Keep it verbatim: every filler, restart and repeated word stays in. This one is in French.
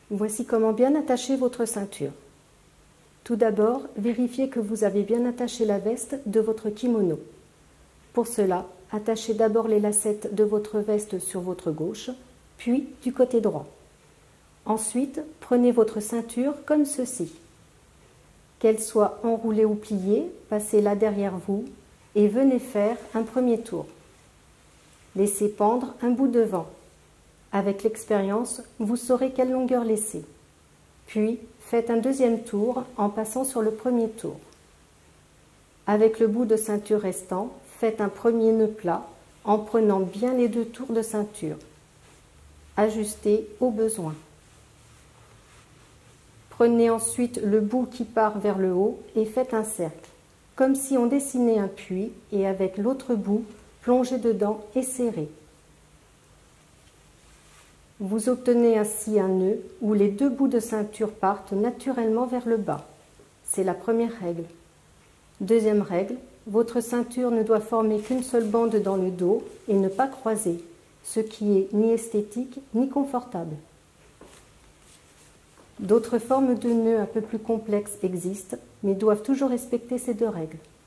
Voici comment bien attacher votre ceinture. Tout d'abord, vérifiez que vous avez bien attaché la veste de votre kimono. Pour cela, attachez d'abord les lacets de votre veste sur votre gauche, puis du côté droit. Ensuite, prenez votre ceinture comme ceci. Qu'elle soit enroulée ou pliée, passez-la derrière vous et venez faire un premier tour. Laissez pendre un bout devant. Avec l'expérience, vous saurez quelle longueur laisser. Puis, faites un deuxième tour en passant sur le premier tour. Avec le bout de ceinture restant, faites un premier nœud plat en prenant bien les deux tours de ceinture. Ajustez au besoin. Prenez ensuite le bout qui part vers le haut et faites un cercle, comme si on dessinait un puits et avec l'autre bout, plongez dedans et serrez. Vous obtenez ainsi un nœud où les deux bouts de ceinture partent naturellement vers le bas. C'est la première règle. Deuxième règle, votre ceinture ne doit former qu'une seule bande dans le dos et ne pas croiser, ce qui est ni esthétique ni confortable. D'autres formes de nœuds un peu plus complexes existent, mais doivent toujours respecter ces deux règles.